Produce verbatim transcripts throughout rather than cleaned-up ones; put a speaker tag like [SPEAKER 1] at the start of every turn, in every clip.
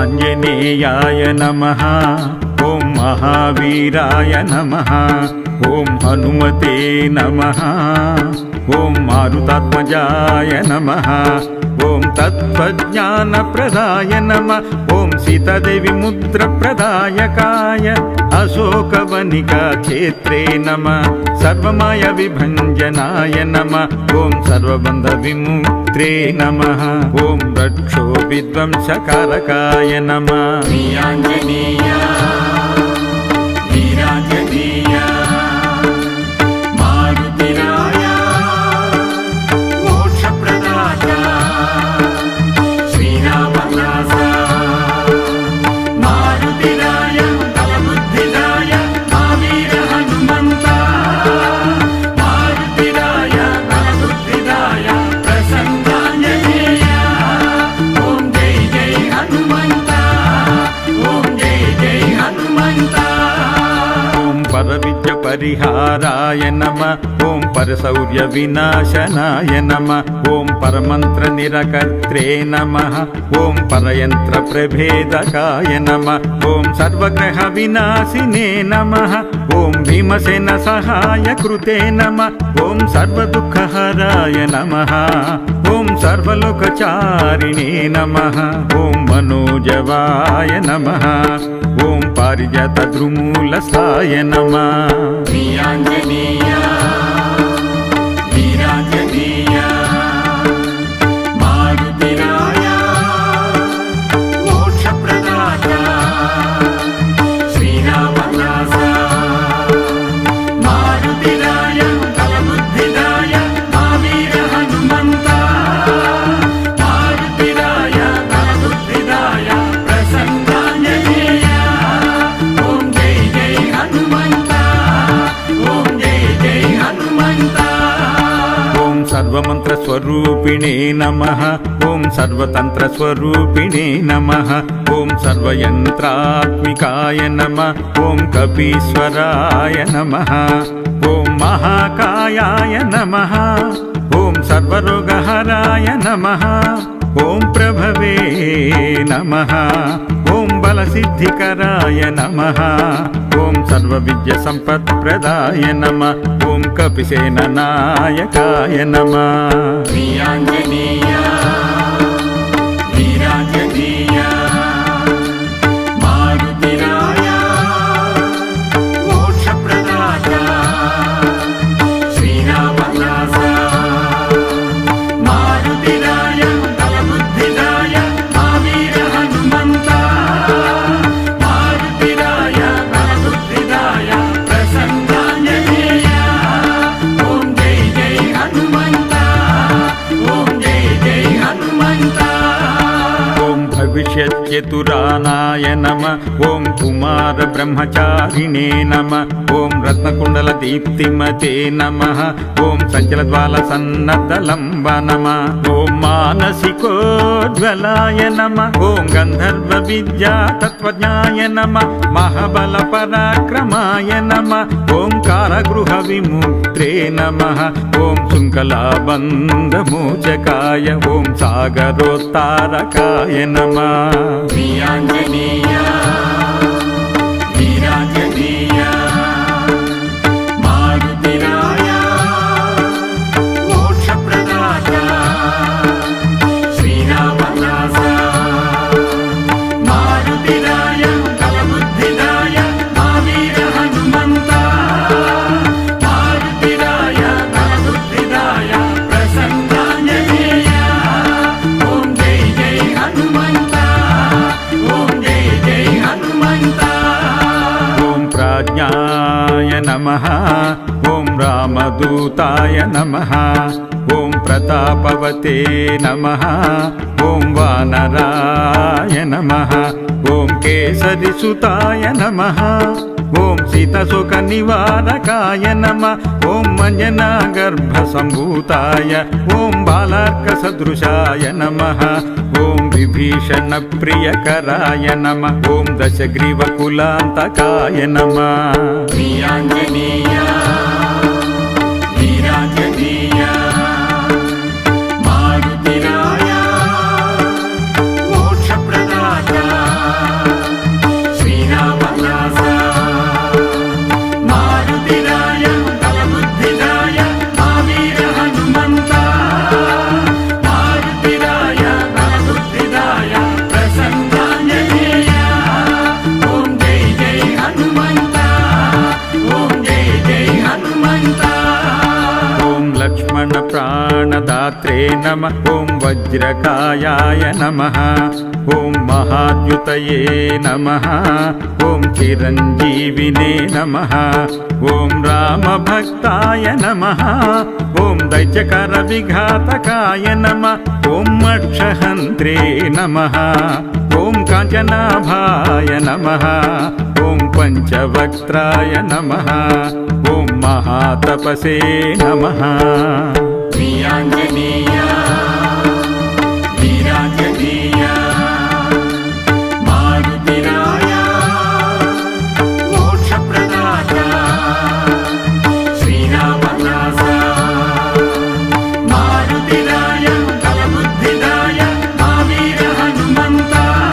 [SPEAKER 1] ఆంజనేయాయ నమః. ఓం మహావీరాయ నమః. ఓం హనుమతే నమః. ఓం మారుతాత్మజాయ నమః. ఓం తత్వజ్ఞానప్రదాయ నమః. ఓం సీతాదేవి ముద్రప్రదాయకాయ అశోకవనికా క్షేత్రే నమః. సర్వమాయ విభంజనాయ నమః. ఓం సర్వబంధ విముక్త్రే నమః. ఓం రక్షో విధ్వంసకారకాయ నమః.
[SPEAKER 2] శ్రీయాంజనేయ వీరాంజనేయ మారుతిరాయ మోక్షప్రదాత శ్రీరామదాస మారుతిరాయ బలబుద్ధిదాయ మావీర హనుమంత మారుతిరాయ బలబుద్ధిదాయ ప్రసన్నాంజనేయ. ఓం జై జై హనుమంత. ఓం జై జై హనుమంత.
[SPEAKER 1] ఓం పరవిద్య పరిహారాయ నమః. ఓం పరశౌర్య వినాశనాయ నమః. ఓం పరమంత్ర నిరకర్త్రే నమః. ఓం పరయంత్ర ప్రభేదకాయ నమః. ఓం సర్వగ్రహ వినాశినే నమః. ఓం భీమసేన సహాయ కృతే నమః. ఓం సర్వదుఃఖహరాయ నమః. ఓం సర్వలోకచారిణే నమః. ఓం మనోజవాయ నమః. ఓం పారిజాత ద్రుమూలస్థాయ నమః.
[SPEAKER 2] శ్రీయాంజనేయ వీరాంజనేయ మారుతిరాయ మోక్షప్రదాత శ్రీరామదాస మారుతిరాయ బలబుద్ధిదాయ మావీర హనుమంత మారుతిరాయ బలబుద్ధిదాయ ప్రసన్నాంజనేయ. ఓం జై జై హనుమంత. ఓం జై జై హనుమంత.
[SPEAKER 1] ఓం సర్వమంత్ర స్వరూపిణే నమః. ఓం సర్వతంత్ర స్వరూపిణే నమః. ఓం సర్వయంత్రాత్మికాయ నమః. ఓం కపీశ్వరాయ నమః. ఓం మహాకాయాయ నమః. ఓం సర్వరోగహరాయ నమః. ఓం ప్రభవే నమః. ఓం బలసిద్ధికరాయ నమః. ఓం సర్వవిద్య సంపత్ప్రదాయ నమః. ఓం కపిసేన నాయకాయ నమః.
[SPEAKER 2] శ్రీయాంజనేయ వీరాంజనేయ మారుతిరాయ మోక్షప్రదాత శ్రీరామదాస మారుతిరాయ బలబుద్ధిదాయ మావీర హనుమంత మారుతిరాయ బలబుద్ధిదాయ ప్రసన్నాంజనేయ. ఓం జై జై హనుమంత. ఓం జై జై హనుమంత.
[SPEAKER 1] ఓం భవిష్యత్యతురానాయ నమః. ఓం కుమార బ్రహ్మచారిణే నమః. ఓం రత్నకుండల దీప్తిమతే నమః. ఓం సంచలద్వాల సన్నద్ధలంబ నమః. ఓం మానసికోజ్వలాయ నమః. ఓం గంధర్వ విద్యా తత్వజ్ఞాయ నమః. మహాబల పరాక్రమాయ నమః. ఓం కారగృహ విముక్త్రే నమః. ఓం శృంఖలాబంధమోచకాయ. ఓం సాగరోత్తారకాయ నమః.
[SPEAKER 2] శ్రీయాంజనేయ వీరాంజనేయ మారుతిరాయ మోక్షప్రదాత శ్రీరామదాస మారుతిరాయ బలబుద్ధిదాయ మావీర హనుమంత మారుతిరాయ బలబుద్ధిదాయ ప్రసన్నాంజనేయ. ఓం జై జై హనుమంత. ఓం జై జై హనుమంత.
[SPEAKER 1] ఓం ప్రాజ్ఞాయ నమః. ఓం రామదూతాయ నమః. ఓం ప్రతాపవతే నమః. ఓం వానరాయ నమః. ఓం కేసరిసుతాయ నమః. ఓం సీతశోక నివారకాయ నమః. ఓం మంజనాగర్భ సంభూతాయ. ఓం బాలార్క సదృశాయ నమః. ఓం విభీషణ ప్రియకరాయ నమః. ఓం దశగ్రీవ కులాంతకాయ నమః.
[SPEAKER 2] శ్రీయాంజనేయ వీరాంజనేయ మారుతిరాయ మోక్షప్రదాత
[SPEAKER 1] नमः ॐ वज्रकायाय नमः ॐ महाद्युतये नमः ॐ चिरञ्जीविने नमः ॐ रामभक्ताय नमः ॐ दैत्यकरविघातकाय नमः ॐ मक्षहन्त्रे नमः ॐ काञ्चनाभाय नमः ॐ पञ्चवक्त्राय नमः ॐ महातपसे नमः
[SPEAKER 2] वीराञ्जनेय वीराञ्जनेय मारुतिराय मोक्षप्रदाता श्रीरामदास मारुतिराय बलबुद्धिदाय महावीर हनुमन्त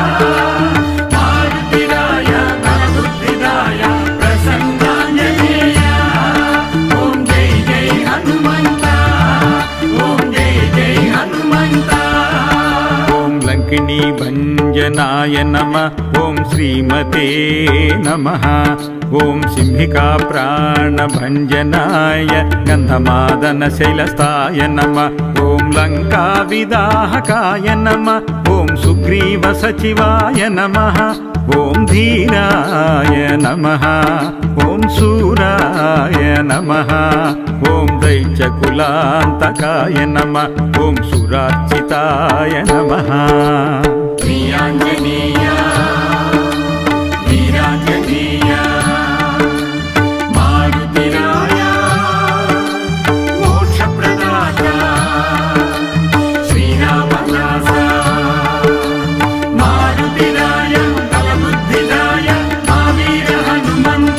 [SPEAKER 2] मारुतिराय बलबुद्धिदाय प्रसन्नाञ्जनेय ॐ जय जय हनुमन्त ॐ जय जय हनुमन्त
[SPEAKER 1] ॐ लङ्किनी भञ्जनाय नमः ॐ श्रीमते नमः ॐ सिंहिका प्राणभञ्जनाय गन्धमादनशैलस्थाय नमः ॐ लङ्काविदाहकाय नमः ॐ सुग्रीवसचिवाय नमः ॐ धीराय नमः ॐ शूराय नमः ॐ दैत्यकुलान्तकाय नमः ॐ सुरार्चिताय नमः
[SPEAKER 2] वीराञ्जनेय वीराञ्जनेय मारुतिराय मोक्षप्रदाता श्रीरामदास मारुतिराय बलबुद्धिदाय महावीर हनुमन्त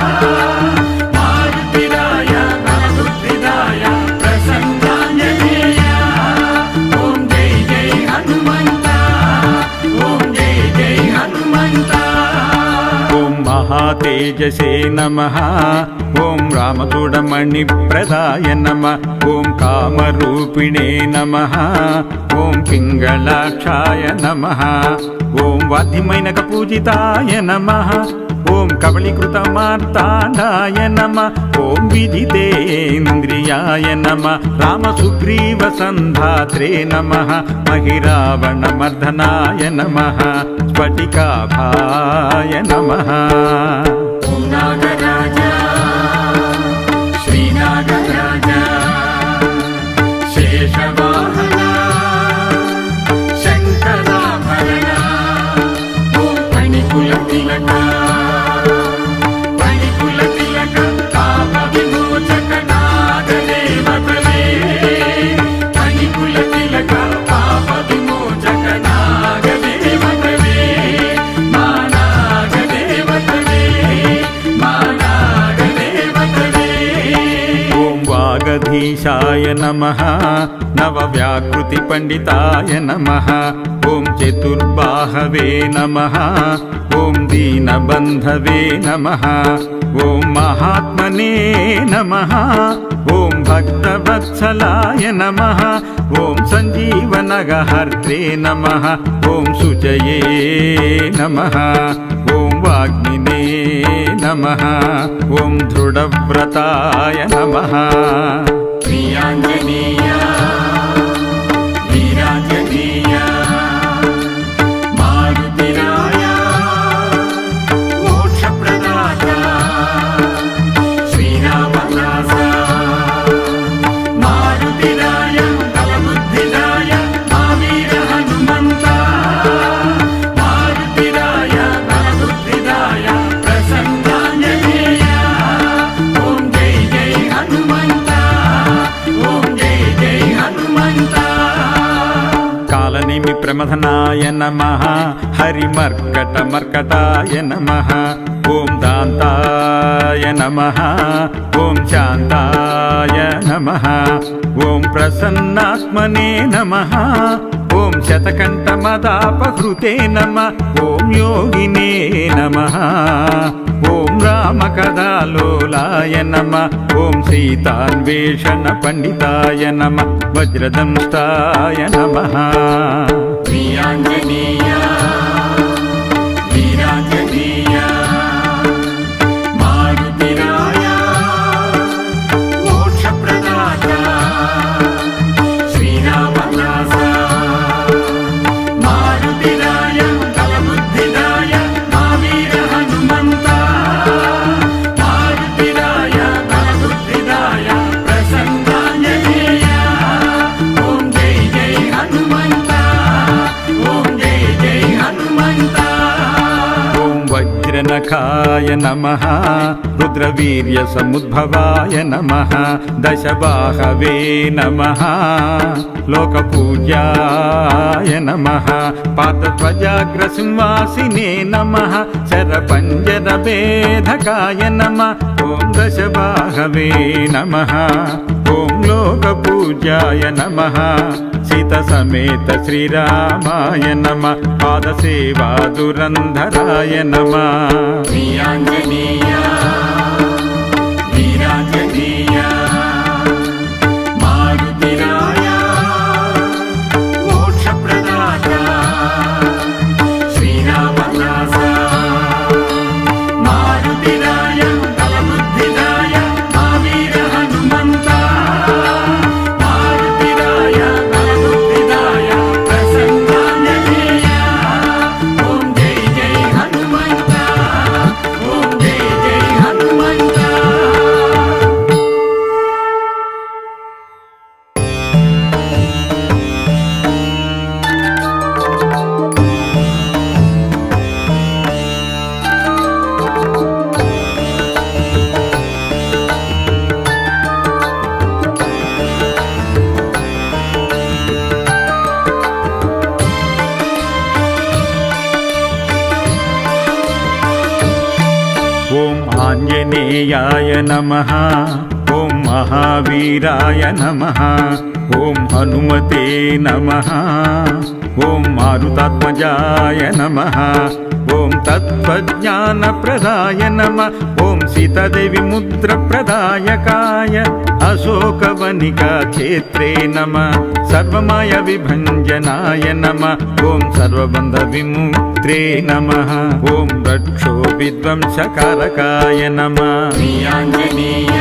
[SPEAKER 2] मारुतिराय बलबुद्धिदाय प्रसन्नाञ्जनेय ॐ जय जय हनुमन्त ॐ जय जय हनुमन्त
[SPEAKER 1] ॐ महातेजसे नमः ॐ रामचूडमणिप्रदाय नमः ॐ कामरूपिणे नमः ॐ पिङ्गलाक्षाय नमः ॐ वाद्यमैनकपूजिताय नमः ॐ कबलीकृतमार्ताण्डाय नमः ॐ विजितेन्द्रियाय नमः रामसुग्रीवसन्धात्रे नमः महिरावणमर्दनाय नमः स्फटिकाभाय नमः
[SPEAKER 2] ॐ नागराज श्रीनागराज शेषवाहन शङ्कराभरण ॐ फणिकुलतिलक फणिकुलतिलक पापविमोचक नागदेवतवे फणिकुलतिलक पापविमोचक नागदेवतवे मा नागदेवतवे मा नागदेवतवे
[SPEAKER 1] ॐ वागधीशाय नमः नवव्याकृतिपण्डिताय नमः ॐ चतुर्बाहवे नमः ॐ दीनबन्धवे नमः ॐ महात्मने नमः ॐ भक्तवत्सलाय नमः ॐ सञ्जीवनगहर्त्रे नमः ॐ शुचये नमः ॐ वाग्मिने नमः ॐ दृढव्रताय नमः
[SPEAKER 2] वीराञ्जनेय वीराञ्जनेय मारुतिराय मोक्षप्रदाता श्रीरामदास मारुतिराय बलबुद्धिदाय महावीर हनुमन्त मारुतिराय बलबुद्धिदाय प्रसन्नाञ्जनेय ॐ जय जय हनुमन्त ॐ जय जय हनुमन्त
[SPEAKER 1] कालनेमि प्रमथनाय नमः हरिमर्कटमर्कटाय नमः ॐ दान्ताय नमः ॐ शान्ताय नमः ॐ प्रसन्नात्मने नमः ॐ शतकण्ठमदापहृते नमः ॐ योगिने नमः ॐ रामकथालोलाय नमः ॐ सीतान्वेषणपण्डिताय नमः वज्रदंष्टाय नमः
[SPEAKER 2] वीराञ्जनेय वीराञ्जनेय मारुतिराय मोक्षप्रदाता श्रीराम హనుమంతా
[SPEAKER 1] ఓం వజ్రనఖాయ నమః రుద్రవీర్య సముద్భవాయ నమః దశబాహవే నమః లోకపూజ్యాయ నమః పాదధ్వజాగ్రసింహాసినే నమః శరపంజరభేదకాయ నమః ఓం దశబాహవే నమః ఓం లోకపూజ్యాయ నమః సీత సమేత శ్రీరామాయ నమః పాదసేవా దురంధరాయ నమః
[SPEAKER 2] శ్రీయాంజనేయ వీరాంజనేయ మారుతిరాయ మోక్షప్రదాత శ్రీరామదాస మారుతిరాయ బలబుద్ధిదాయ మా వీర హనుమంతా మారుతిరాయ బలబుద్ధిదాయ ప్రసన్నాంజనేయ ఓం జై జై హనుమంతా ఓం జై జై హనుమంతా
[SPEAKER 1] ఓం ఆంజనేయాయ నమః ఓం మహావీరాయ నమః ఓం హనుమతే నమః ఓం మారుతాత్మజాయ నమః ఓం తత్వజ్ఞానప్రదాయ నమః ఓం సీతాదేవి ముద్రప్రదాయకాయ అశోకవనికా క్షేత్రే నమః సర్వమాయ విభంజనాయ నమః ఓం సర్వబంధ విముక్త్రే నమః ఓం రక్షో విధ్వంసకారకాయ నమః
[SPEAKER 2] శ్రీయాంజనేయ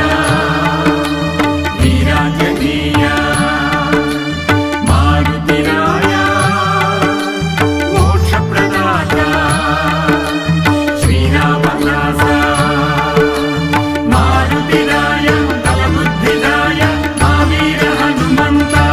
[SPEAKER 2] వీరాంజనేయ మారుతిరాయ మోక్షప్రదాత శ్రీరామదాస మారుతిరాయ బలబుద్ధిదాయ మా వీర హనుమంతా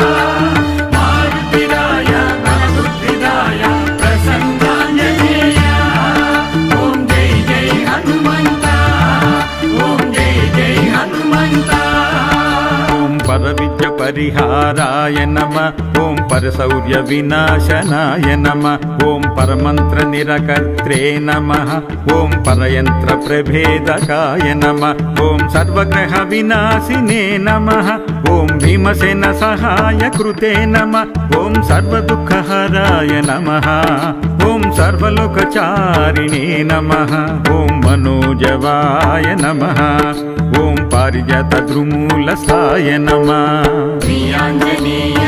[SPEAKER 2] మారుతిరాయ బలబుద్ధిదాయ ప్రసన్నాంజనేయ ఓం జై జై హనుమంతా ఓం జై జై హనుమంతా
[SPEAKER 1] ఓం పరవిద్య పరిహారాయ నమః ఓం పరశౌర్య వినాశనాయ నమః ఓం పరమంత్ర నిరకర్త్రే నమః ఓం పరయంత్ర ప్రభేదకాయ నమః ఓం సర్వగ్రహ వినాశినే నమః ఓం భీమసేన సహాయ కృతే నమః ఓం సర్వదుఃఖహరాయ నమః ఓం సర్వలోకచారిణే నమః ఓం మనోజవాయ నమః ఓం పారిజాత ద్రుమూలస్థాయ నమః
[SPEAKER 2] శ్రీయాంజనేయ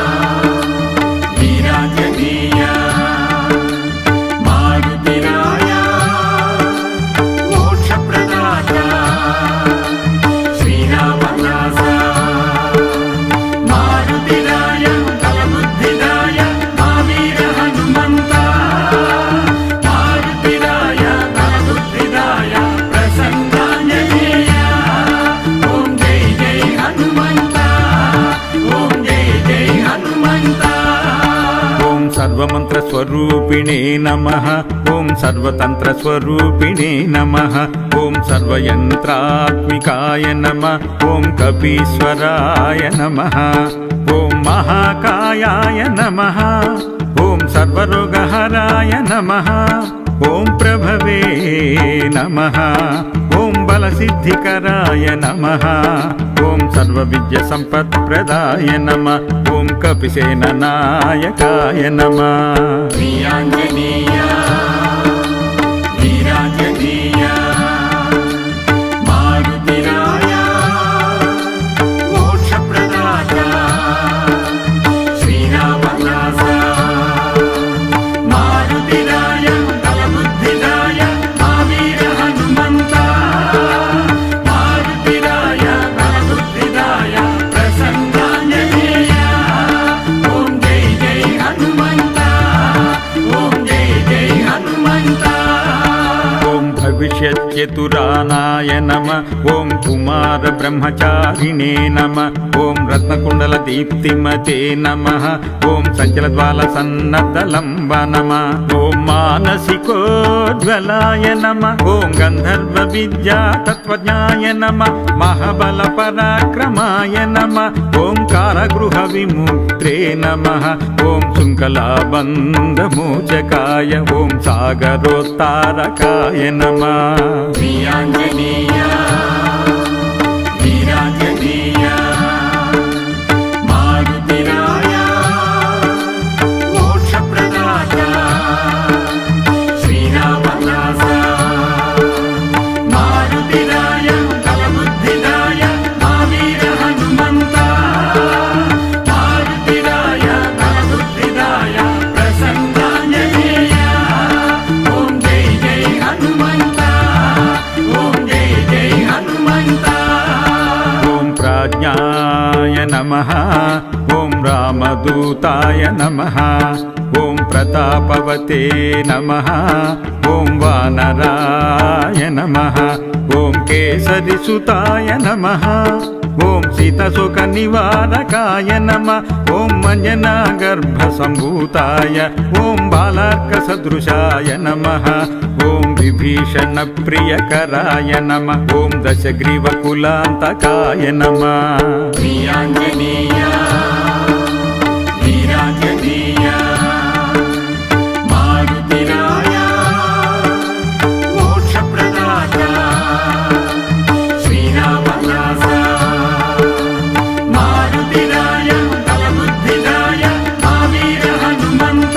[SPEAKER 2] వీరాంజనేయ మారుతిరాయ మోక్షప్రదాత శ్రీరామదాస మారుతిరాయ బలబుద్ధిదాయ మా వీర హనుమంతా మారుతిరాయ బలబుద్ధిదాయ ప్రసన్నాంజనేయ ఓం జై జై హనుమంతా ఓం జై జై హనుమంతా
[SPEAKER 1] ఓం సర్వమంత్ర స్వరూపిణే నమః ఓం సర్వతంత్ర స్వరూపిణే నమః ఓం సర్వయంత్రాత్మికాయ నమః ఓం కపీశ్వరాయ నమః ఓం మహాకాయాయ నమః ఓం సర్వరోగహరాయ నమః ఓం ప్రభవే నమః ఓం బలసిద్ధికరాయ నమః ఓం సర్వవిద్య సంపత్ప్రదాయ నమః ఓం కపిసేన నాయకాయ నమః
[SPEAKER 2] శ్రీయాంజనేయ వీరాంజనేయ మారుతిరాయ మోక్షప్రదాత శ్రీరామదాస మారుతిరాయ బలబుద్ధిదాయ మా వీర హనుమంతా మారుతిరాయ బలబుద్ధిదాయ ప్రసన్నాంజనేయ ఓం జై జై హనుమంతా ఓం జై జై
[SPEAKER 1] చతురానాయ నమ ఓం కుమార బ్రహ్మచారిణే నమ ఓం రత్నకుండల దీప్తిమతే నమ ఓం సంచలద్వాల సన్నద్ధలంబ నమ ఓం మానసికోజ్వలాయ నమ ఓం గంధర్వ విద్యా తత్వజ్ఞాయ నమ మహాబల పరాక్రమాయ నమ ఓం కారగృహ విముక్త్రే నమ ఓం శృంఖలాబంధమోచకాయ ఓం సాగరోత్తారకాయ నమ
[SPEAKER 2] శ్రీయాంజనేయ వీరాంజనేయ మారుతిరాయ మోక్షప్రదాత శ్రీరామదాస మారుతిరాయ బలబుద్ధిదాయ మావీర హనుమంత మారుతిరాయ బలబుద్ధిదాయ ప్రసన్నాంజనేయ ఓం జై జై హనుమంత ఓం జై జై హనుమంత
[SPEAKER 1] ఓం ప్రాజ్ఞాయ నమః ఓం రామదూతాయ నమః ఓం ప్రతాపవతే నమః ఓం వానరాయ నమః ఓం కేసరిసుతాయ నమః ఓం సీతసుఖ నివారకాయ నమః ఓం అంజనాగర్భ సంభూతాయ ఓం బాలార్క సదృశాయ నమః ఓం విభీషణ ప్రియకరాయ నమః ఓం దశగ్రీవ కులాంతకాయ నమః
[SPEAKER 2] శ్రీయాంజనేయ వీరాంజనేయ మారుతిరాయ మోక్షప్రదాత శ్రీరామదాస మారుతిరాయ బలబుద్ధిదాయ మావీర హనుమంత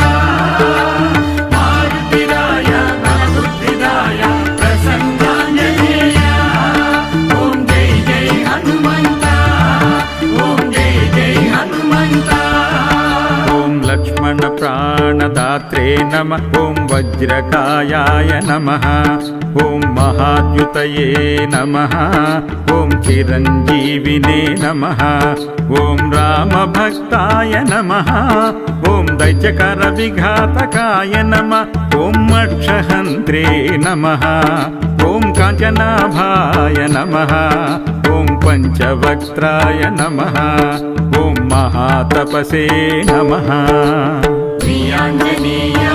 [SPEAKER 2] మారుతిరాయ బలబుద్ధిదాయ ప్రసన్నాంజనేయ ఓం జై జై హనుమంత ఓం జై జై హనుమంత
[SPEAKER 1] ఓం లక్ష్మణ ప్రాణదాత్రే నమః ఓం వజ్రకాయాయ నమః ఓం మహాద్యుతయే నమః ఓం చిరంజీవినే నమః ఓం రామభక్తాయ నమః ఓం దైత్యకర విఘాతకాయ నమః ఓం మక్షహంత్రే నమః ఓం కాంచనాభాయ నమః ఓం పంచవక్త్రాయ నమః ఓం మహాతపసే నమః
[SPEAKER 2] శ్రీయాంజనేయ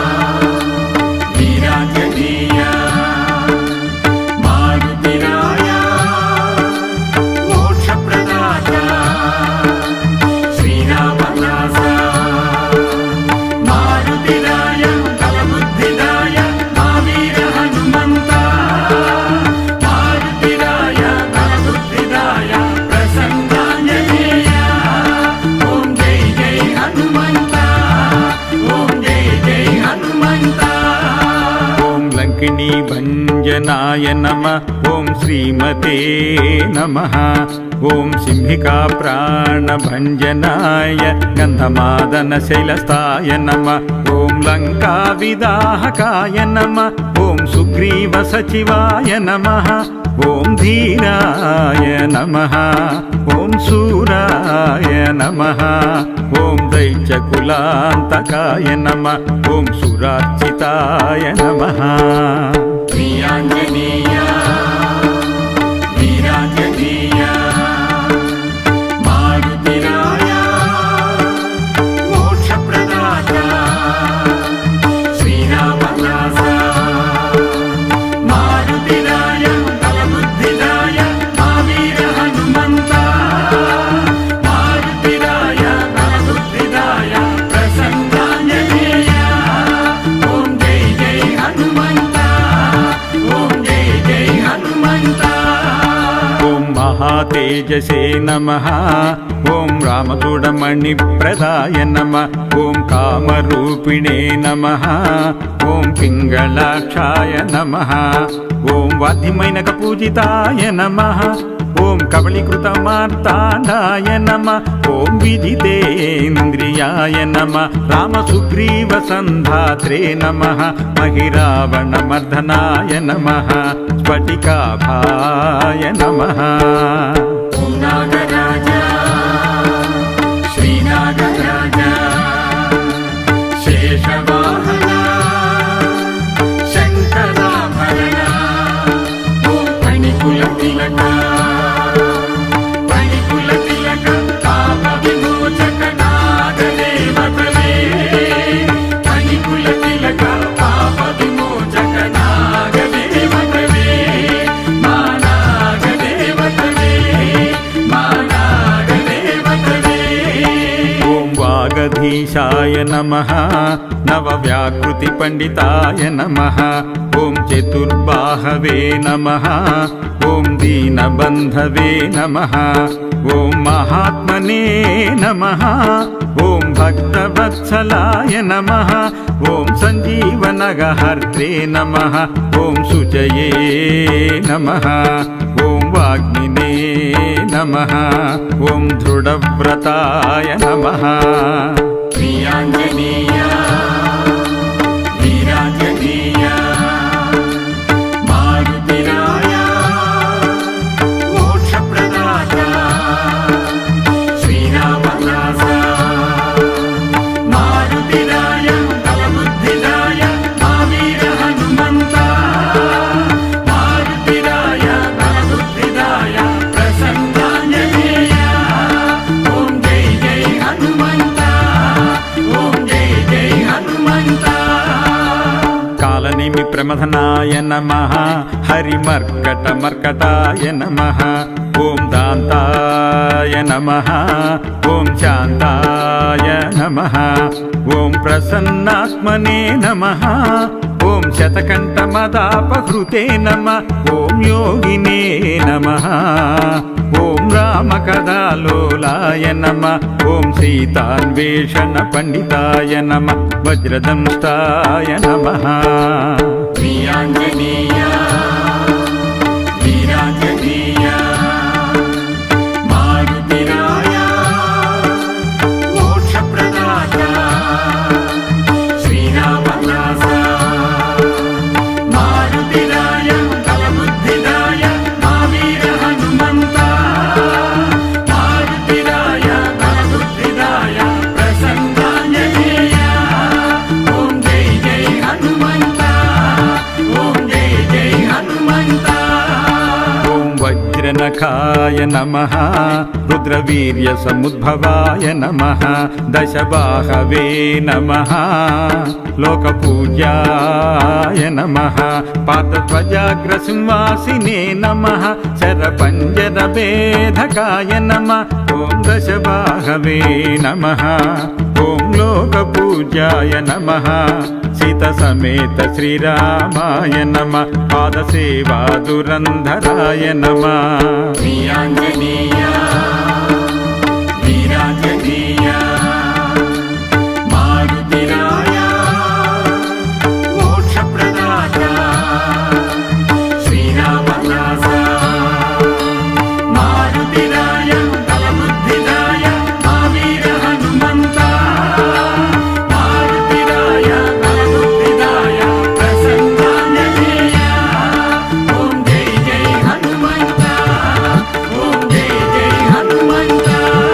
[SPEAKER 2] వీరాంజనేయ మారుతిరాయ మోక్షప్రదాత శ్రీరామదాస మారుతిరాయ బలబుద్ధిదాయ మావీర హనుమంత మారుతిరాయ బలబుద్ధిదాయ ప్రసన్నాంజనేయ ఓం జై జై హనుమంత ఓం జై జై హనుమంత
[SPEAKER 1] ఓం లంకిణీ భంజనాయ నమః ఓం శ్రీమతే నమః ఓం సింహికా ప్రాణభంజనాయ గంధమాదన శైలస్థాయ నమః ఓం లంకా విదాహకాయ నమః ఓం సుగ్రీవ సచివాయ నమః ఓం ధీరాయ నమః ఓం శూరాయ నమః ఓం దైత్యకులాంతకాయ నమః ఓం సురార్చితాయ నమః
[SPEAKER 2] శ్రీయాంజనేయ వీరాంజనేయ మారుతిరాయ మోక్షప్రదాత శ్రీరామదాస మారుతిరాయ బలబుద్ధిదాయ మావీర హనుమంత మారుతిరాయ బలబుద్ధిదాయ ప్రసన్నాంజనేయ ఓం జై జై హనుమంత ఓం జై జై హనుమంత
[SPEAKER 1] ఓం మహాతేజసే నమః ఓం రామచూడమణి ప్రదాయ నమః ఓం కామరూపిణే నమః ఓం పింగళాక్షాయ నమః ఓం వాద్యమైనక పూజితాయ నమః ఓం కబళీకృత మార్తాండాయ నమః ఓం విదితేంద్రియాయ నమః రామ సుగ్రీవ సంధాత్రే నమః మహిరావణ మర్దనాయ నమః స్ఫటికాభాయ నమః
[SPEAKER 2] ఓం నాగరాజ శ్రీనాగరాజ శేషవాహన శంకరాభరణ
[SPEAKER 1] నవనీశాయ నమః నవవ్యాకృతి పండితాయ నమః ఓం చతుర్బాహవే నమః ఓం దీనబంధవే నమః ఓం మహాత్మనే నమః ఓం భక్తవత్సలాయ నమః ఓం సంజీవనగహర్త్రే నమః ఓం శుచయే నమః ఓం వాగ్మినే నమః ఓం దృఢవ్రతాయ నమః
[SPEAKER 2] శ్రీయాంజనేయ వీరాంజనేయ మారుతిరాయ మోక్షప్రదాత శ్రీరామదాస మారుతిరాయ బలబుద్ధిదాయ మా వీర హనుమంత మారుతిరాయ బలబుద్ధిదాయ ప్రసన్నాంజనేయ ఓం జై జై హనుమంత ఓం జై జై హనుమంత
[SPEAKER 1] కాలనేమి ప్రమథనాయ నమః హరిమర్కట మర్కటాయ నమః ఓం దాంతాయ నమః ఓం శాంతాయ నమః ఓం ప్రసన్నాత్మనే నమః ఓం శతకంఠమదాపహృతే నమః ఓం యోగినే నమః ఓం రామకథాలోలాయ నమః ఓం సీతాన్వేషణ పండితాయ నమః వజ్రదంష్టాయ నమః
[SPEAKER 2] శ్రీయాంజనేయ వీరాంజనేయ మారుతిరాయ మోక్షప్రదాత శ్రీరామదాస మారుతిరాయ బలబుద్ధిదాయ మా వీర హనుమంత మారుతిరాయ బలబుద్ధిదాయ ప్రసన్నాంజనేయ ఓం జై జై హనుమంత ఓం జై జై హనుమంత
[SPEAKER 1] ఓం వజ్రనఖాయ నమః రుద్రవీర్య సముద్భవాయ నమః దశబాహవే నమః లోకపూజ్యాయ నమః పాదధ్వజాగ్రసింహాసినే నమః శరపంజరభేదకాయ నమః ఓం దశబాహవే నమః ఓం లోకపూజ్యాయ నమః సీత సమేత శ్రీరామాయ నమః పాదసేవా దురంధరాయ నమః
[SPEAKER 2] శ్రీయాంజనేయ వీరాంజనేయ మారుతిరాయ మోక్షప్రదాత శ్రీరామదాస మారుతిరాయ బలబుద్ధిదాయ మా వీర హనుమంత మారుతిరాయ బలబుద్ధిదాయ ప్రసన్నాంజనేయ ఓం జై జై హనుమంత ఓం జై జై హనుమంత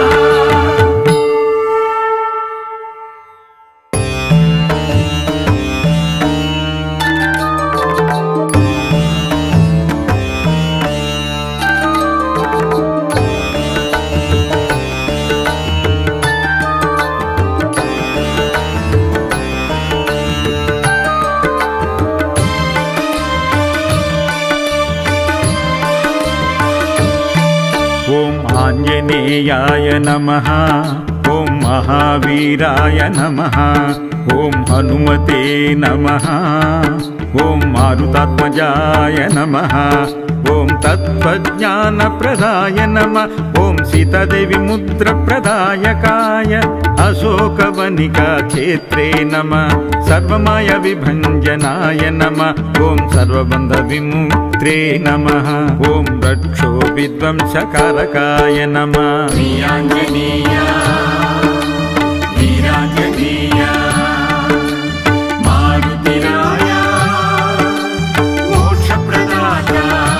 [SPEAKER 1] ఓం ఆంజనేయాయ నమః ఓం మహావీరాయ నమః ఓం హనుమతే నమః ఓం మారుతాత్మజాయ నమః ఓం తత్వజ్ఞానప్రదాయ నమః ఓం సీతాదేవి ముద్రప్రదాయకాయ అశోకవనికా క్షేత్రే నమః సర్వమాయ విభంజనాయ నమః ఓం సర్వబంధ విముక్త్రే నమః ఓం రక్షో విధ్వంసకారకాయ నమః
[SPEAKER 2] శ్రీయాంజనేయ వీరాంజనేయ మారుతిరాయ మోక్షప్రదాత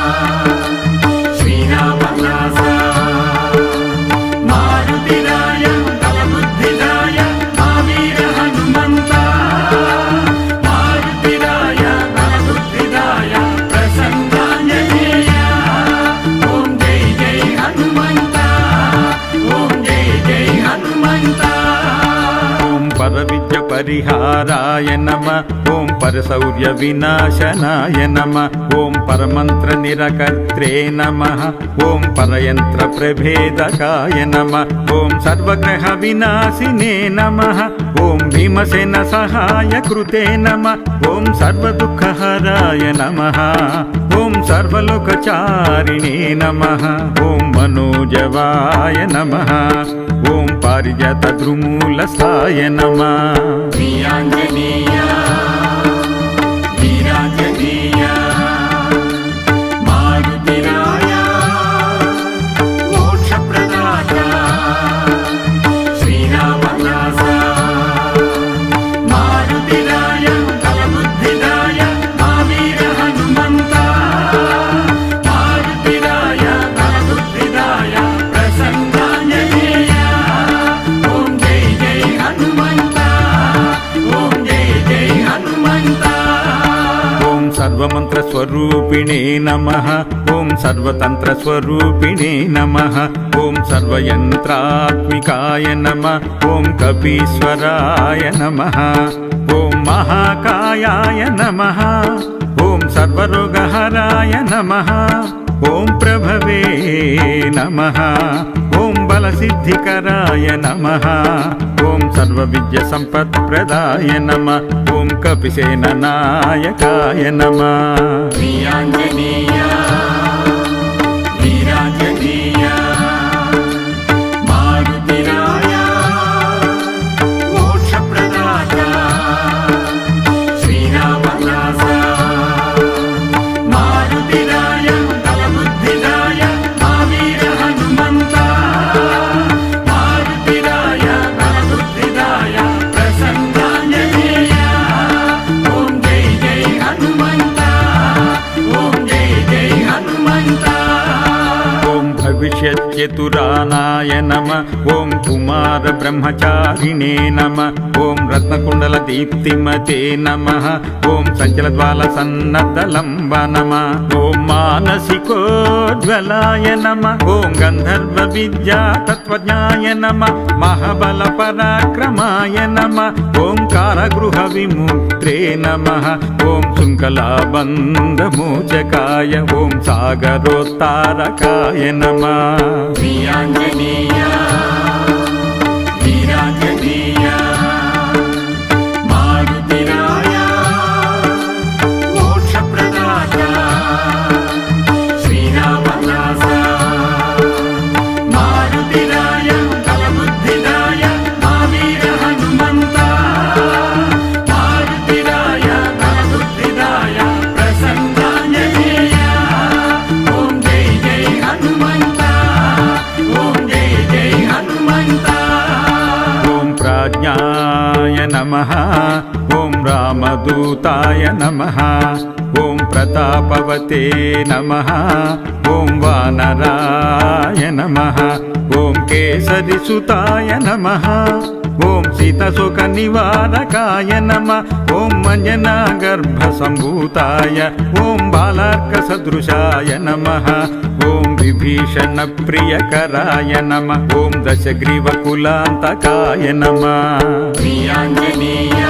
[SPEAKER 2] శ్రీరామదాస మారుతిరాయ బలబుద్ధిదాయ మా వీర హనుమంత మారుతిరాయ బలబుద్ధిదాయ ప్రసన్నాంజనేయ ఓం జై జై హనుమంత ఓం జై జై హనుమంత
[SPEAKER 1] परिहाराय नमः ॐ परशौर्य विनाशनाय नमः ॐ परमन्त्र निरकर्त्रे नमः ॐ परयन्त्र प्रभेदकाय नमः ॐ सर्वग्रह विनाशिने नमः ॐ भीमसेन सहाय कृते नमः ॐ सर्वदुःखहराय नमः ॐ सर्वलोकचारिणे नमः ॐ मनोजवाय नमः ॐ पारिजातद्रुमूलस्थाय नमः
[SPEAKER 2] वीराञ्जनेय वीराञ्जनेय मारुतिराय मोक्षप्रदाता श्रीरामदास मारुतिराय बलबुद्धिदाय महावीर हनुमन्त मारुतिराय बलबुद्धिदाय प्रसन्नाञ्जनेय ॐ जय जय हनुमन्त ॐ जय जय हनुमन्त
[SPEAKER 1] ॐ सर्वमन्त्रस्वरूपिणे नमः ॐ सर्वतन्त्रस्वरूपिणे नमः ॐ सर्वयन्त्रात्मिकाय नमः ॐ कपीश्वराय नमः ॐ महाकायाय नमः ॐ सर्वरोगहराय नमः ॐ प्रभवे नमः ॐ बलसिद्धिकराय नमः ॐ सर्वविद्यासम्पत्प्रदाय नमः ॐ कपिसेननायकाय नमः
[SPEAKER 2] वीराञ्जनेय वीराञ्जनेय मारुतिराय मोक्षप्रदाता श्रीरामदास मारुतिराय बलबुद्धिदाय महावीर हनुमन्त मारुतिराय बलबुद्धिदाय प्रसन्नाञ्जनेय ॐ जय जय हनुमन्त ॐ जय जय हनुमन्त
[SPEAKER 1] ॐ भविष्यच्चतुरानाय नमः ॐ कुमारब्रह्मचारिणे नमः ॐ रत्नकुण्डलदीप्तिमते नमः ॐ सञ्चलद्वालसन्नद्धलम्ब नमः ॐ मानसिकोज्ज्वलाय नमः ॐ गन्धर्वविद्यातत्त्वज्ञाय नमः महाबलपराक्रमाय नमः ॐ कारागृहविमुक्त्रे नमः ॐ शृङ्खलाबन्धमोचकाय ॐ सागरोत्तारकाय नमः
[SPEAKER 2] वीराञ्जनेय वीराञ्जनेय मारुतिराय मोक्षप्रदाता श्रीरामदास मारुतिराय बलबुद्धिदाय महावीर हनुमन्त मारुतिराय बलबुद्धिदाय प्रसन्नाञ्जनेय ॐ जय जय हनुमन्त ॐ जय जय हनुमन्त
[SPEAKER 1] ॐ प्राज्ञाय नमः ॐ रामदूताय नमः ॐ प्रतापवते नमः ॐ वानराय नमः ॐ केसरिसुताय नमः ॐ सीताशोकनिवारकाय नमः ॐ मञ्जनागर्भसम्भूताय ॐ बालार्कसदृशाय नमः ॐ विभीषणप्रियकराय नमः ॐ दशग्रीवकुलान्तकाय नमः
[SPEAKER 2] वीराञ्जनेय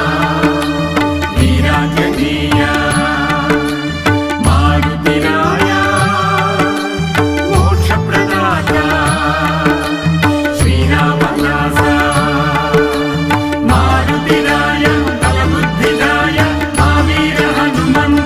[SPEAKER 2] वीराञ्जनेय मारुतिराय मोक्षप्रदाता श्रीरामदास मारुतिराय बलबुद्धिदाय महावीर हनुमन्त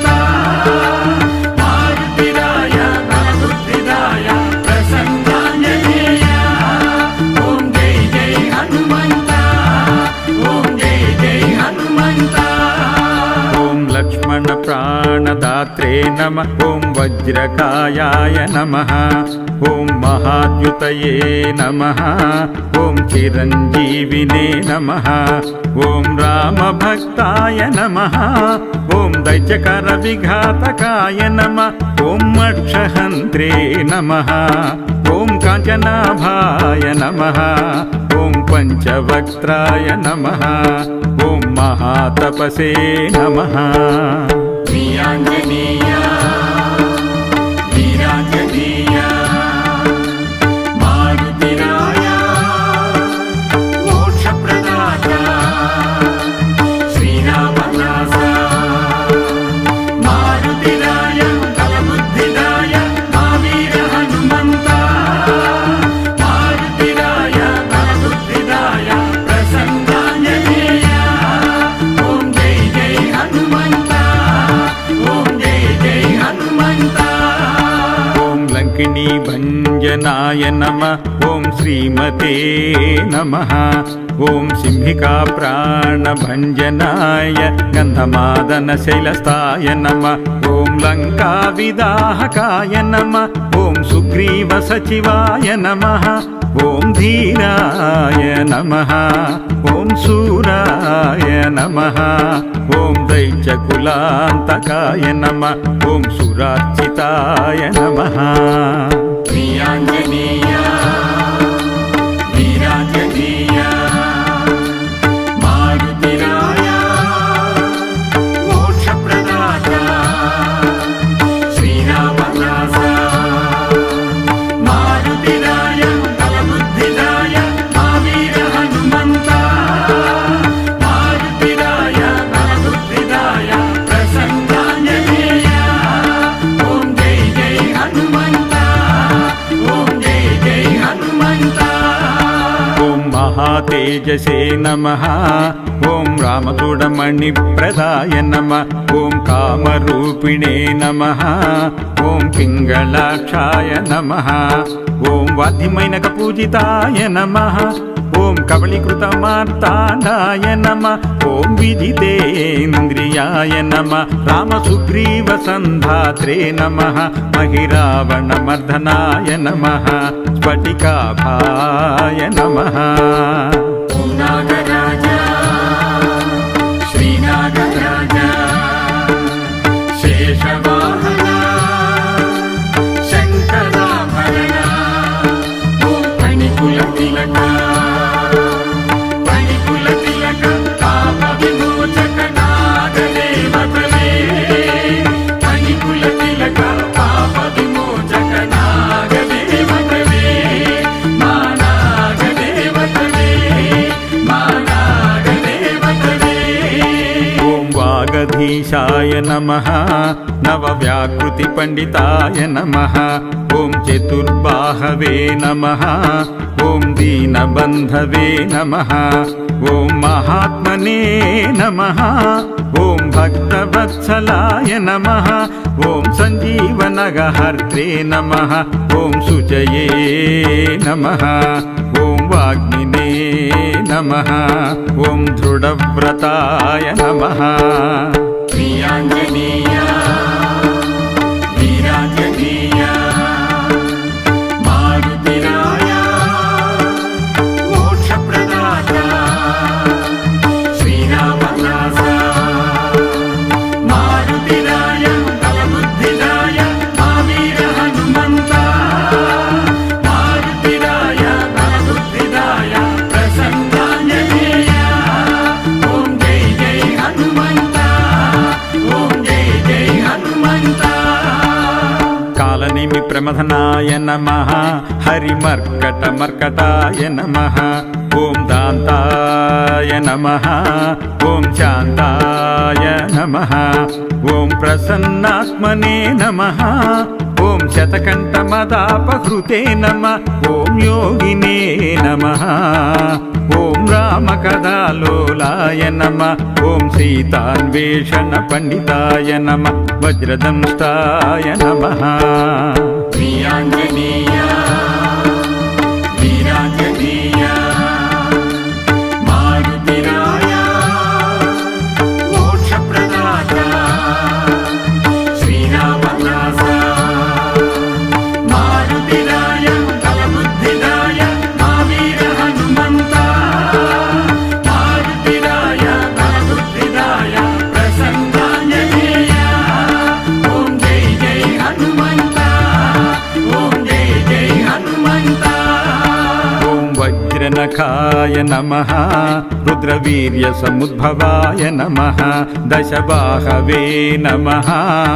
[SPEAKER 2] मारुतिराय बलबुद्धिदाय प्रसन्नाञ्जनेय ॐ जय जय हनुमन्त ॐ जय जय हनुमन्त
[SPEAKER 1] ॐ लक्ष्मणप्राणदात्रे नमः ॐ वज्रकायाय नमः ॐ महाद्युतये नमः ॐ चिरञ्जीविने नमः ॐ रामभक्ताय नमः ॐ दैत्यकरविघातकाय नमः ॐ मक्षहन्त्रे नमः ॐ काञ्चनाभाय नमः ॐ पञ्चवक्त्राय नमः ॐ महातपसे नमः
[SPEAKER 2] वीराञ्जनेय वीराञ्जनेय मारुतिराय मोक्षप्रदाता
[SPEAKER 1] లంకిణీ భంజనాయ నమః ఓం శ్రీమతే నమః ఓం సింహికా ప్రాణభంజనాయ గంధమాదన శైలస్థాయ నమః ఓం లంకా విదాహకాయ నమః ఓం సుగ్రీవ సచివాయ నమః ఓం ధీరాయ నమః ఓం శూరాయ నమః ఓం దైత్యకులాంతకాయ నమః ఓం సురార్చితాయ నమః
[SPEAKER 2] శ్రీయాంజనేయ వీరాంజనేయ మారుతిరాయ మోక్షప్రదాత శ్రీరామదాస మారుతిరాయ బలబుద్ధిదాయ మావీర హనుమంత మారుతిరాయ బలబుద్ధిదాయ ప్రసన్నాంజనేయ ఓం జై జై హనుమంత ఓం జై జై హనుమంత
[SPEAKER 1] ఓం మహాతేజసే నమః ఓం రామచూడమణి ప్రదాయ నమః ఓం కామరూపిణే నమః ఓం పింగళాక్షాయ నమః ఓం వాద్యమైనక పూజితాయ నమః ఓం కబళీకృతమార్తాండాయ నమః ఓం విదితేంద్రియాయ నమః రామసుగ్రీవ సంధాత్రే నమః మహిరావణమర్దనాయ నమః స్ఫటికాభాయ నమః
[SPEAKER 2] ఓం నాగరాజ శ్రీనాగరాజ శేషవాహన శంకరాభరణ ఓం పణికుల తిలక పణికుల తిలక పాప విమోచక నాగదేవతలే పణికుల తిలక పాప విమోచక నాగదేవతలే మా నాగదేవతలే మా నాగదేవతలే
[SPEAKER 1] ఓం వాగధీశాయ నమః నవవ్యాకృతి పండితాయ నమః ఓం చతుర్బాహవే నమః ఓం దీనబంధవే నమః ఓం మహాత్మనే నమః ఓం భక్తవత్సలాయ నమః ఓం సంజీవనగహర్త్రే నమః ఓం శుచయే నమః ఓం వాగ్మినే నమః ఓం దృఢవ్రతాయ నమః
[SPEAKER 2] శ్రీయాంజనేయ వీరాంజనేయ మారుతిరాయ మోక్షప్రదాత శ్రీరామదాస మారుతిరాయ బలబుద్ధిదాయ మావీర హనుమంత మారుతిరాయ బలబుద్ధిదాయ ప్రసన్నాంజనేయ ఓం జై జై హనుమంత ఓం జై జై హనుమంత
[SPEAKER 1] కాలనేమి ప్రమథనాయ నమః హరిమర్కట మర్కటాయ నమః ఓం దాంతాయ నమః ఓం శాంతాయ నమః ఓం ప్రసన్నాత్మనే నమః ఓం శతకంఠమదాపహృతే నమః ఓం యోగినే నమః ఓం రామకథాలోలాయ నమః ఓం సీతాన్వేషణ పండితాయ నమః వజ్రదంష్టాయ నమః
[SPEAKER 2] శ్రీయాంజనేయ వీరాంజనేయ మారుతిరాయ మోక్షప్రదాత శ్రీరామదాస మారుతిరాయ బలబుద్ధిదాయ మావీర హనుమంత మారుతిరాయ బలబుద్ధిదాయ ప్రసన్నాంజనేయ ఓం జై జై హనుమంత ఓం జై జై హనుమంత
[SPEAKER 1] ఓం వజ్రనఖాయ నమః రుద్రవీర్య సముద్భవాయ నమః దశబాహవే నమః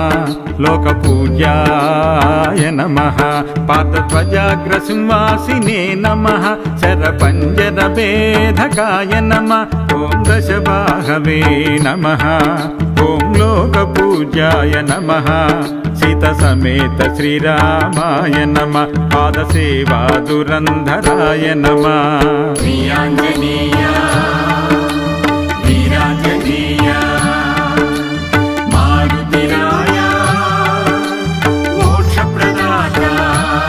[SPEAKER 1] లోకపూజ్యాయ నమః పాదధ్వజాగ్రసింహాసినే నమః శరపంజరభేదకాయ నమః ఓం దశబాహవే నమః ఓం లోకపూజ్యాయ నమః సీతసమేత శ్రీరామాయ నమః పాదసేవా దురంధరాయ నమః
[SPEAKER 2] శ్రీయాంజనేయ వీరాంజనేయ మారుతిరాయ మోక్షప్రదాత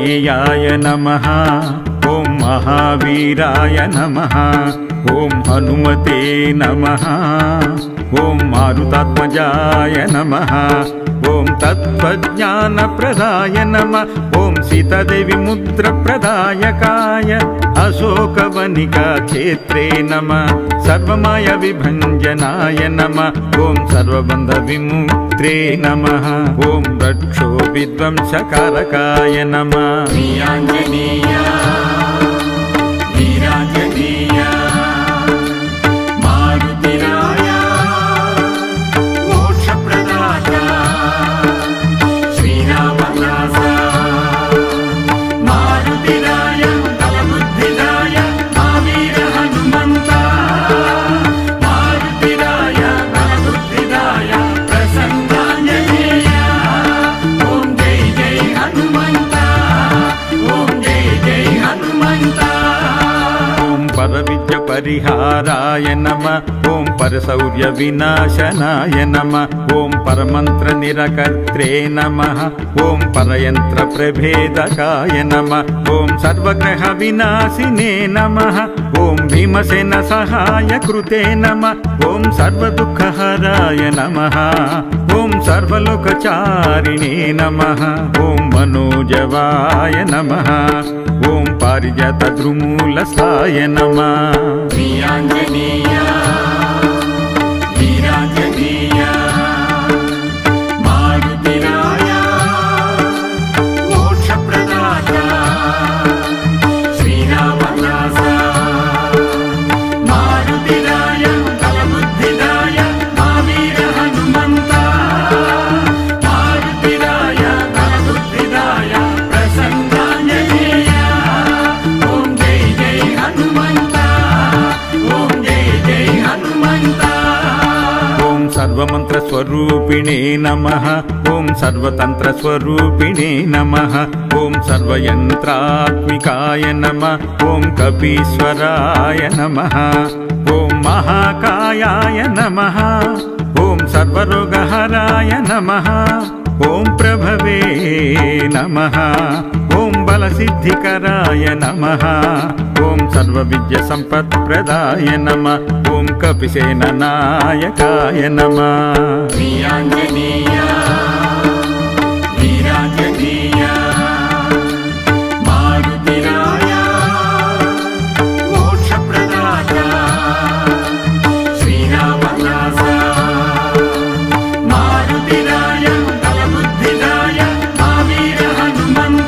[SPEAKER 1] ఆంజనేయాయ నమః ఓం మహావీరాయ నమః ఓం హనుమతే నమః ఓం మారుతాత్మజాయ నమః ఓం తత్వజ్ఞానప్రదాయ నమః ఓం సీతాదేవి ముద్రప్రదాయకాయ అశోకవనికా క్షేత్రే నమః సర్వమాయ విభంజనాయ నమః ఓం సర్వబంధ విముక్త్రే నమః ఓం రక్షో విధ్వంసకారకాయ నమః
[SPEAKER 2] శ్రీ ఆంజనేయ వీరాంజనేయ మారుతిరాయ మోక్షప్రదాత శ్రీరామదాస మారుతిరాయ బలబుద్ధిదాయ మావీర హనుమంత మారుతిరాయ బలబుద్ధిదాయ ప్రసన్నాంజనేయ ఓం జై జై హనుమంత ఓం జై జై హనుమంత
[SPEAKER 1] ఓం పరవిద్య పరిహారాయ నమః ఓం పరశౌర్య వినాశనాయ నమః ఓం పరమంత్ర నిరకర్త్రే నమః ఓం పరయంత్ర ప్రభేదకాయ నమః ఓం సర్వగ్రహ వినాశినే నమః ఓం భీమసేన సహాయ కృతే నమః ఓం సర్వదుఃఖహరాయ నమః ఓం సర్వలోకచారిణే నమః ఓం మనోజవాయ నమః ఓం పారిజాత ద్రుమూలస్థాయ నమః
[SPEAKER 2] శ్రీ ఆంజనేయ వీరాంజనేయ మారుతిరాయ మోక్షప్రదాత శ్రీరామదాస మారుతిరాయ బలబుద్ధిదాయ మావీర హనుమంత మారుతిరాయ బలబుద్ధిదాయ ప్రసన్నాంజనేయ ఓం జై జై హనుమంత ఓం జై జై హనుమంత
[SPEAKER 1] ఓం సర్వమంత్ర స్వరూపిణే నమః ఓం సర్వతంత్ర స్వరూపిణే నమః ఓం సర్వయంత్రాత్మికాయ నమః ఓం కపీశ్వరాయ నమః ఓం మహాకాయాయ నమః ఓం సర్వరోగహరాయ నమః ఓం ప్రభవే నమః ఓం బలసిద్ధికరాయ నమః ఓం సర్వవిద్య సంపత్ప్రదాయ నమః ఓం కపిసేన నాయకాయ నమః
[SPEAKER 2] శ్రీ ఆంజనేయ వీరాంజనేయ మారుతిరాయ మోక్షప్రదాత శ్రీరామదాస మారుతిరాయ బలబుద్ధిదాయ మావీర హనుమంత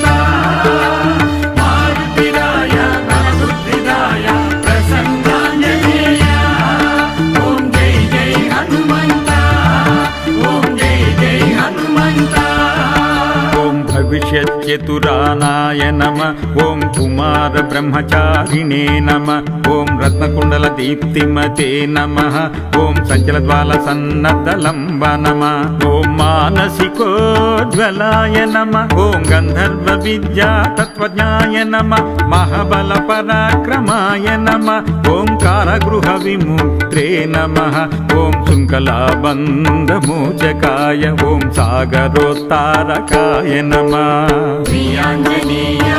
[SPEAKER 2] మారుతిరాయ బలబుద్ధిదాయ ప్రసన్నాంజనేయ ఓం జై జై హనుమంత ఓం జై జై హనుమంత
[SPEAKER 1] ఓం భవిష్యత్యతురానాయ నమః ఓం కుమార బ్రహ్మచారిణే నమః ఓం రత్నకుండల దీప్తిమతే నమః ఓం సంచలద్వాల సన్నద్ధలంబ నమః ఓం మానసికోజ్వలాయ నమః ఓం గంధర్వ విద్యా తత్వజ్ఞాయ నమః మహాబల పరాక్రమాయ నమః ఓం కారగృహ విముక్త్రే నమః ఓం శృంఖలాబంధమోచకాయ ఓం సాగరోత్తారకాయ నమః
[SPEAKER 2] శ్రీ ఆంజనేయ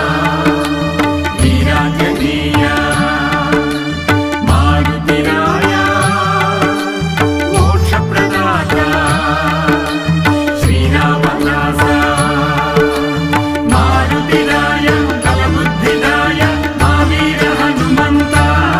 [SPEAKER 2] వీరాంజనేయ మారుతిరాయ మోక్షప్రదాత శ్రీరామదాస మారుతిరాయ బలబుద్ధిదాయ మావీర హనుమంత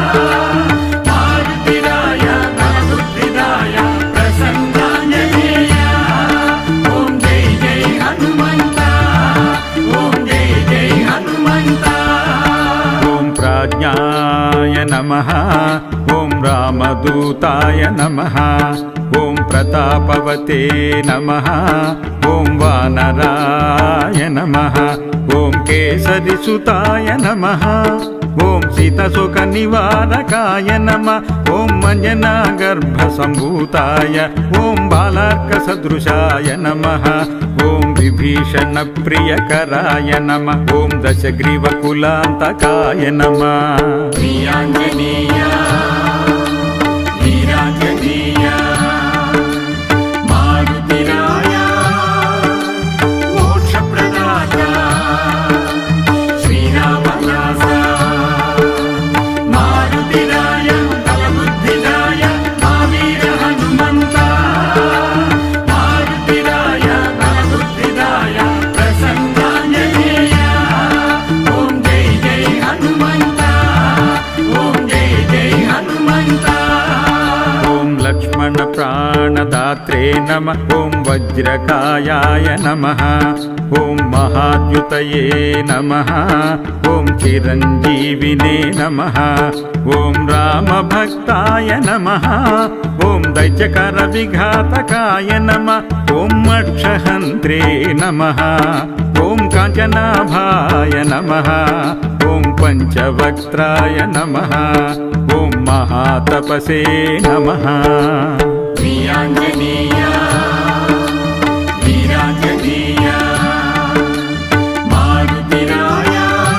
[SPEAKER 2] మారుతిరాయ బలబుద్ధిదాయ ప్రసన్నాంజనేయ ఓం జై జై హనుమంత ఓం జై జై హనుమంత
[SPEAKER 1] ఓం ప్రాజ్ఞాయ నమః ఓం రామదూతాయ నమః ఓం ప్రతాపవతే నమః ఓం వానరాయ నమః ఓం కేసరిసుతాయ నమః ఓం సీతశోక నివారకాయ నమః ఓం అంజనాగర్భసంభూతాయ ఓం బాలార్క సదృశాయ నమః ఓం విభీషణ ప్రియకరాయ నమః ఓం దశగ్రీవకులాంతకాయ నమః
[SPEAKER 2] శ్రీ ఆంజనేయ వీరాంజనేయ మారుతిరాయ మోక్షప్రదాత जय हनुमन्त
[SPEAKER 1] ॐ लक्ष्मण प्राणदात्रे नमः ॐ वज्रकायाय नमः ॐ महाद्युतये नमः ॐ चिरञ्जीविने नमः ॐ रामभक्ताय नमः ॐ दैत्यकरविघातकाय नमः ॐ मक्षहन्त्रे नमः ॐ काञ्चनाभाय नमः ॐ पञ्चवक्त्राय नमः ॐ महातपसे नमः
[SPEAKER 2] वीराञ्जनेय वीराञ्जनेय मारुतिराय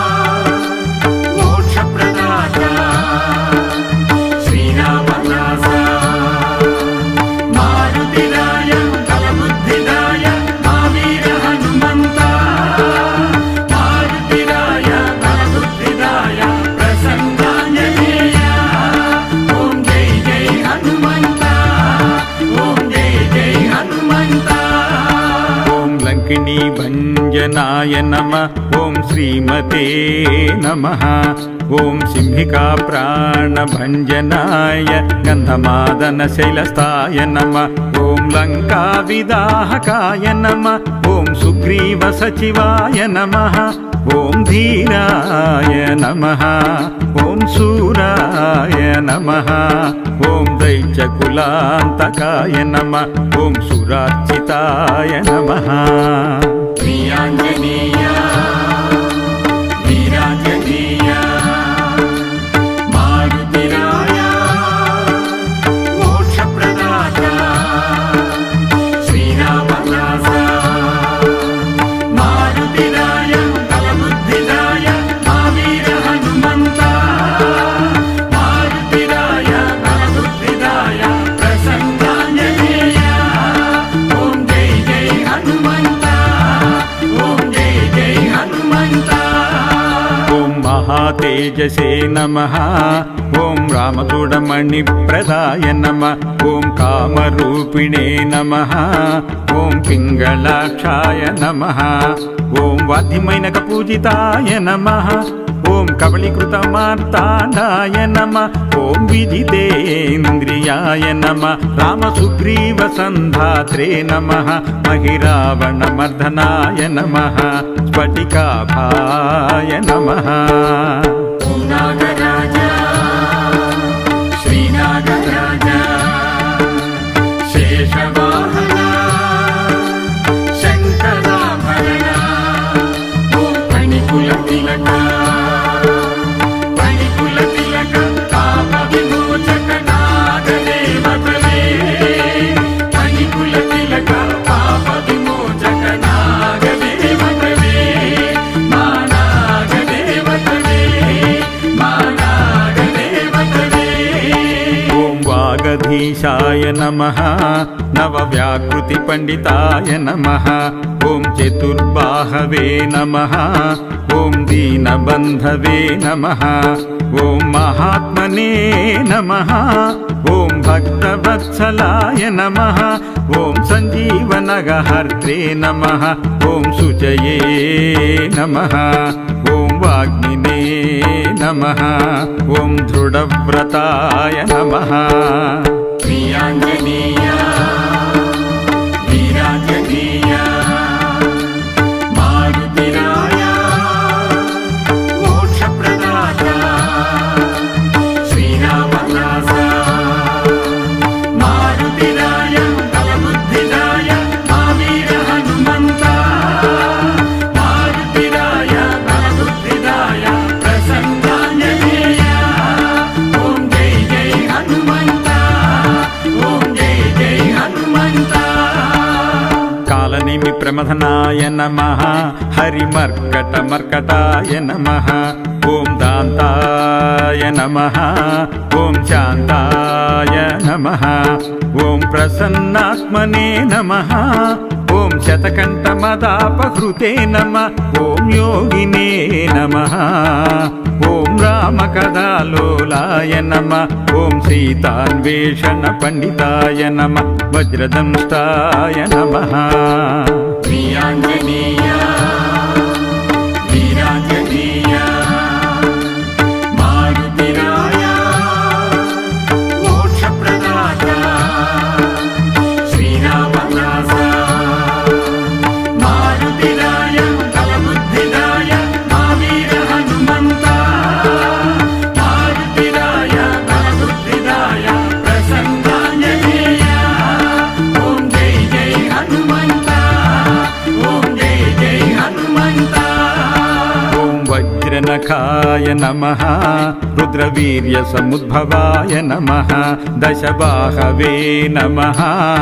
[SPEAKER 2] मोक्षप्रदाता श्रीरामदास मारुतिराय बलबुद्धिदाय महावीर हनुमन्त मारुतिराय बलबुद्धिदाय प्रसन्नाञ्जनेय ॐ जय जय हनुमन्त ॐ जय जय हनुमन्त
[SPEAKER 1] ॐ लङ्किनी भञ्जनाय नमः ॐ श्रीमते नमः ॐ सिंहिका प्राणभञ्जनाय गन्धमादनशैलस्थाय नमः ॐ लङ्काविदाहकाय नमः ॐ सुग्रीवसचिवाय नमः ॐ धीराय नमः ॐ शूराय नमः ॐ दैत्यकुलान्तकाय नमः ॐ सुरार्चिताय नमः
[SPEAKER 2] वीराञ्जनेय वीराञ्जनेय मारुतिराय मोक्षप्रदाता श्रीरामदास मारुतिराय बलबुद्धिदाय महावीर हनुमन्त मारुतिराय बलबुद्धिदाय प्रसन्नाञ्जनेय ॐ जय जय हनुमन्त ॐ जय जय हनुमन्त
[SPEAKER 1] ॐ महातेजसे नमः ॐ रामचूडमणिप्रदाय नमः ॐ कामरूपिणे नमः ॐ पिङ्गलाक्षाय नमः ॐ वाद्यमैनकपूजिताय नमः ॐ कबलीकृतमार्ताण्डाय नमः ॐ विजितेन्द्रियाय नमः रामसुग्रीवसन्धात्रे नमः महिरावणमर्दनाय नमः स्फटिकाभाय नमः
[SPEAKER 2] ॐ नागराज श्रीनागराज शेषवाहन शङ्कराभरण ॐ फणिकुलतिलक फणिकुलतिलक पापविमोचक नागदेवतवे फणिकुलतिलक पापविमोचक नागदेवतवे मा नागदेवतवे मा नागदेवतवे
[SPEAKER 1] ॐ वागधीशाय नमः नवव्याकृतिपण्डिताय नमः ॐ चतुर्बाहवे नमः ॐ दीनबन्धवे नमः ॐ महात्मने नमः ॐ भक्तवत्सलाय नमः ॐ सञ्जीवनगहर्त्रे नमः ॐ शुचये नमः ॐ वाग्मिने नमः ॐ दृढव्रताय नमः
[SPEAKER 2] वीराञ्जनेय वीराञ्जनेय मारुतिराय मोक्षप्रदाता श्रीरामदास मारुतिराय बलबुद्धिदाय महावीर हनुमन्त मारुतिराय बलबुद्धिदाय प्रसन्नाञ्जनेय ॐ जय जय हनुमन्त ॐ जय जय हनुमन्त
[SPEAKER 1] कालनेमि प्रमथनाय नमः हरिमर्कटमर्कटाय नमः ॐ दान्ताय नमः ॐ शान्ताय नमः ॐ प्रसन्नात्मने नमः ॐ शतकण्ठमदापहृते नमः ॐ योगिने नमः ॐ रामकथालोलाय नमः ॐ सीतान्वेषणपण्डिताय नमः वज्रदंष्टाय नमः
[SPEAKER 2] वीराञ्जनेय वीराञ्जनेय मारुतिराय
[SPEAKER 1] वीराय नमः रुद्रवीर्य समुद्भवाय नमः दशबाहवे नमः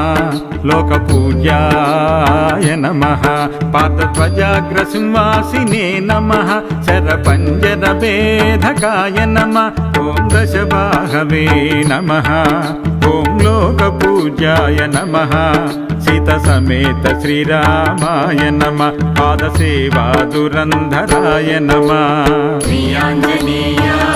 [SPEAKER 1] लोकपूज्याय नमः पादध्वजाग्रसिंहासिने नमः शरपञ्जरभेदकाय नमः ॐ दशबाहवे नमः ॐ लोकपूज्याय नमः सीतसमेत श्रीरामाय नमः पादसेवा दुरन्धराय नमः
[SPEAKER 2] श्री आञ्जनेय